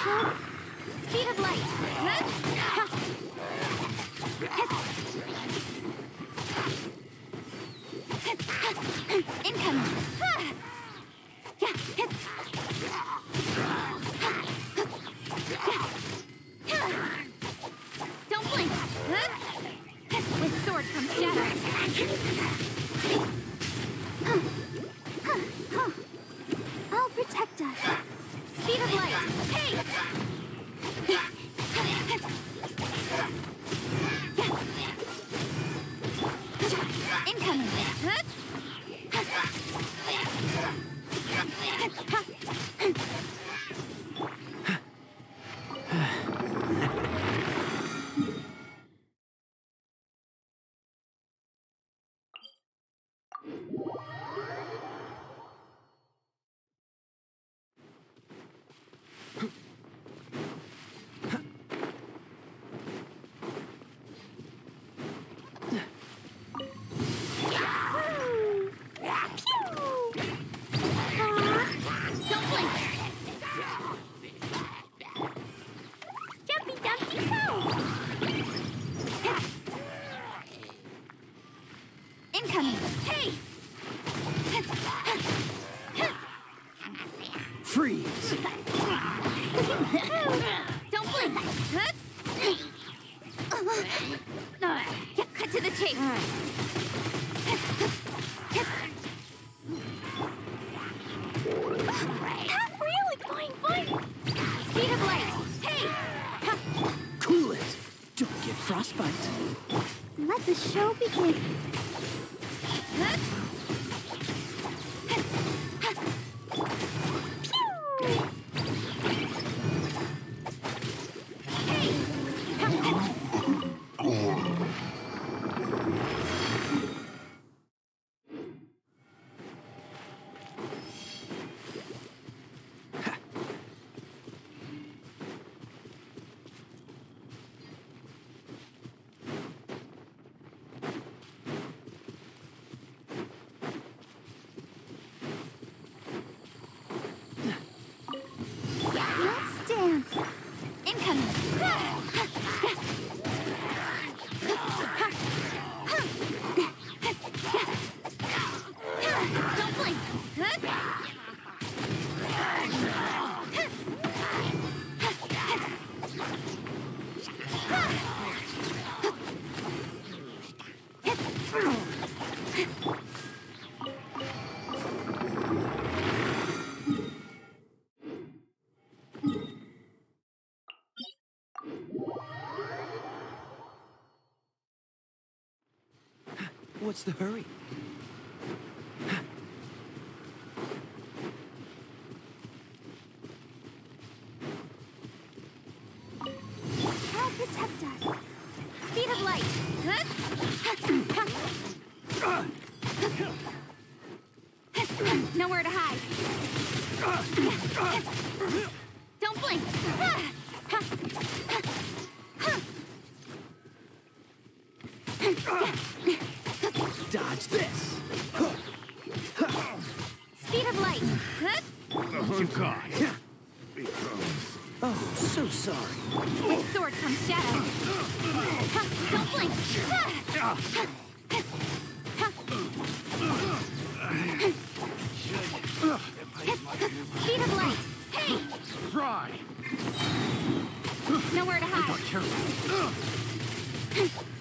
Speed of light. Incoming. Don't blink. With sword from shadows. I'll protect us. Speed of light. Hey! Incoming. Incoming. Hey! Freeze! Don't blink. Cut to the chase. Not really. Fine. Speed of light. Hey! Cool it! Don't get frostbite. Let the show begin. Let's dance. Incoming. Don't blink. What's the hurry? I'll protect us. Speed of light. Nowhere to hide. Don't blink. Dodge this! Speed of light. You got it. Oh, so sorry. With sword comes shadow. Don't blink. Speed of light. Hey! Try. Nowhere to hide. Careful.